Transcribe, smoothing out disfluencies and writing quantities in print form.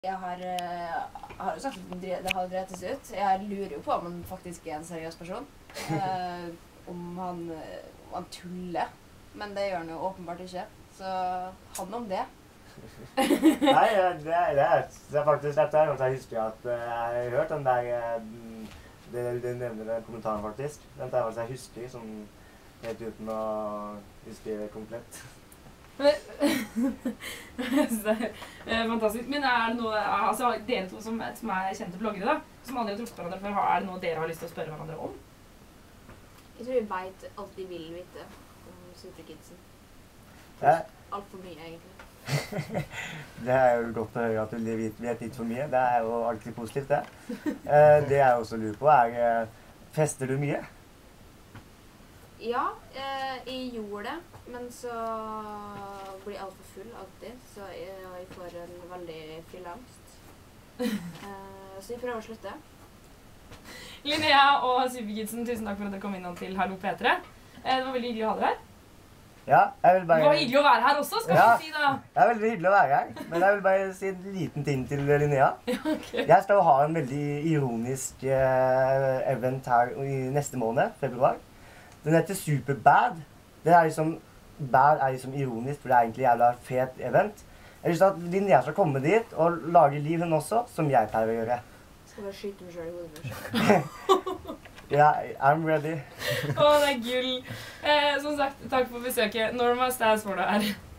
Jeg har jo sagt at det har drettes ut. Jeg lurer jo på om han faktisk er en seriøs person. Om han tuller. Men det gjør han jo åpenbart ikke. Så han om det. Nei, det er faktisk dette er noe jeg husker at jeg har hørt den der det nevner den kommentaren faktisk. Den der jeg husker som helt uten å huske det komplett. Fantastisk. Men er det noe, altså dere to som er kjente bloggere da, som aldri har truffet hverandre før, er det noe dere har lyst til å spørre hverandre om? Jeg tror vi vet alt de vil vite om Superkidsen. Alt for mye, egentlig. Det er jo godt å høre at du vet litt for mye. Det er jo alltid positivt, det. Det jeg også lurer på er, fester du mye? Ja, jeg gjorde det, men så blir jeg alt for full alltid, så jeg får en veldig fylleangst. Så jeg prøver å slutte. Linnea og Superkidsen, tusen takk for at dere kom innom til Hallo P3. Det var veldig hyggelig å ha dere her. Ja, jeg vil bare... Det var hyggelig å være her også, skal vi si da. Det er veldig hyggelig å være her, men jeg vil bare si en liten ting til Linnea. Okay. Jeg skal ha en veldig ironisk event her i neste måned, februar. Den heter Superbad. Det er liksom, bad er liksom ironisk, for det er egentlig en jævla fet event. Jeg har lyst til at Linnea skal komme dit og lage liv hun også, som jeg pleier å gjøre. Skal bare skyte meg selv i hodet først. Ja, I'm ready. Å, det er gull. Som sagt, takk for besøket. Norma Stas får du her.